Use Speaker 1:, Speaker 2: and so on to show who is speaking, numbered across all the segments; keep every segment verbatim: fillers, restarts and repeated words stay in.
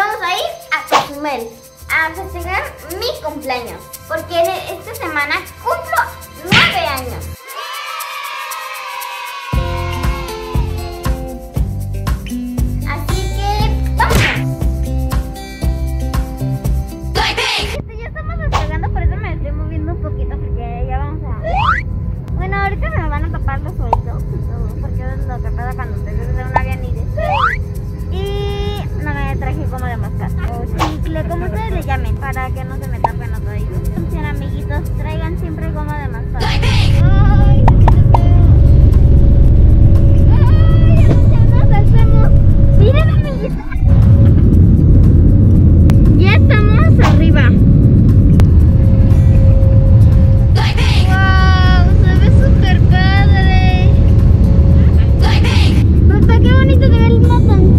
Speaker 1: vamos a ir a Cozumel a festejar mi cumpleaños, porque esta semana cumplo nueve años. Así que ¡vámonos! Ya estamos despegando, por eso me estoy moviendo un poquito, porque ya vamos a... Bueno, ahorita se me van a tapar los oídos, porque es lo que pasa cuando te subes a un avión y dices... Y no me traje como de mascar o chicle, como ustedes le llamen, para que no se me tapen los oídos. Entonces, amiguitos, traigan siempre goma de mascar. ¡Ay! ¡Ay, ya nos hacemos! ¡Miren, amiguitos! Ya estamos arriba. ¡Wow! Se ve súper padre. Papá, qué bonito se ve el mapa.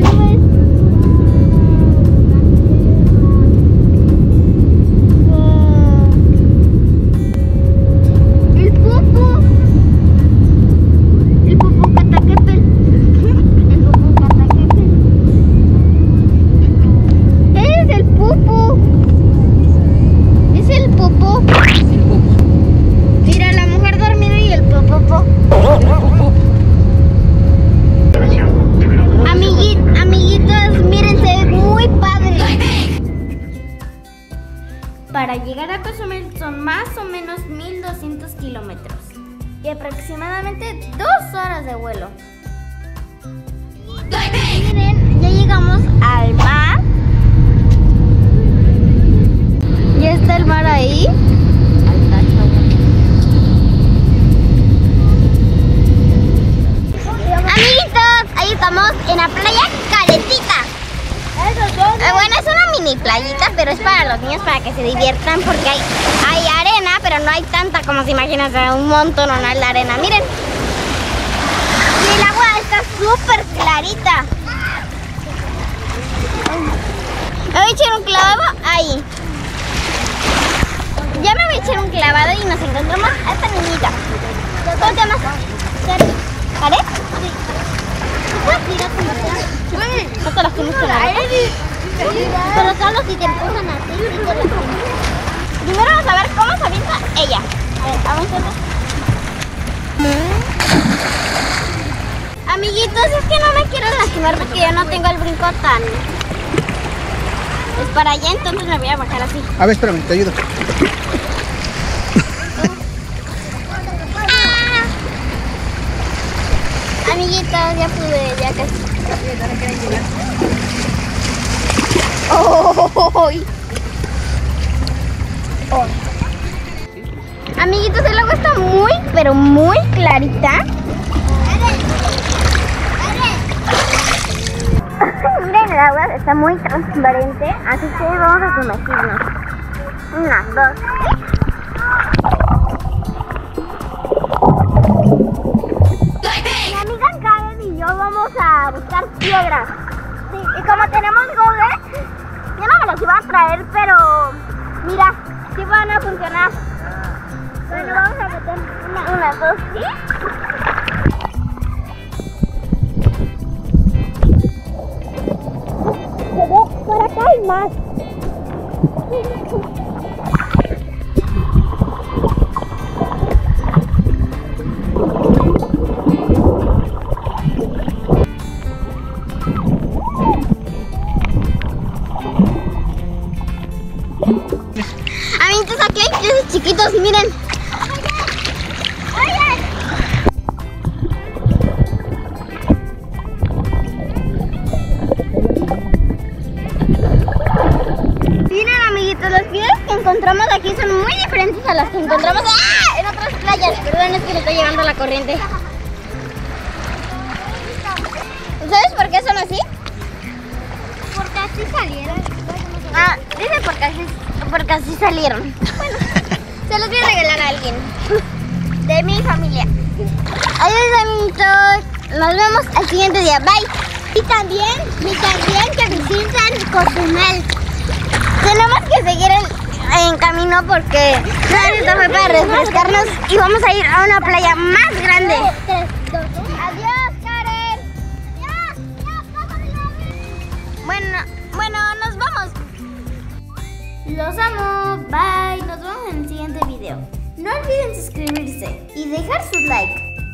Speaker 1: Para llegar a Cozumel son más o menos mil doscientos kilómetros y aproximadamente dos horas de vuelo. Miren, ya llegamos al mar. Ya está el mar ahí. Amiguitos, ahí estamos en la playa Caletita. Eh, bueno, es una mini playita, pero es para los niños, para que se diviertan, porque hay, hay arena, pero no hay tanta como se imaginan, un montón de arena, miren. Y el agua está súper clarita. Me voy a echar un clavado ahí. Ya me voy a echar un clavado y nos encontramos a esta niñita. ¿Cómo te llamas? ¿Vale? Sí. No te los tienes que dar. Pero solo si te empujan así. Sí te los tienes. Primero vamos a ver cómo se avienta ella. A ver, vamos a ver. Amiguitos, es que no me quiero lastimar porque yo no tengo el brinco tan... Es para allá, entonces me voy a bajar así.
Speaker 2: A ver, espérame, te ayudo.
Speaker 1: Amiguitos, ya pude, ya casi. Oh, oh. Oh. Amiguitos, el agua está muy, pero muy clarita. Miren, el agua está muy transparente, así que vamos a sumergirnos. Una, dos. Vamos a buscar piedras. Sí, y como tenemos goggles, yo no me las iba a traer, pero mira, sí van a funcionar. Bueno, vamos a meter una, una dos, ¿sí? Por acá hay más. Amiguitos, aquí hay peces chiquitos, miren. Miren, amiguitos, los piedras que encontramos aquí son muy diferentes a las que encontramos ¡ah! en otras playas. Perdón, es que me está llevando la corriente. ¿Sabes por qué son así? Porque así salieron. Ah, dice porque así, porque así salieron. Bueno, se los voy a regalar a alguien de mi familia. Adiós, amiguitos. Nos vemos al siguiente día. Bye. Y también, y también que visiten Cozumel. Tenemos que seguir en, en camino porque esto fue para refrescarnos y vamos a ir a una playa más grande. Adiós, Karen. Ya, ya, bueno, bueno. Los amo. Bye. Nos vemos en el siguiente video. No olviden suscribirse y dejar su like.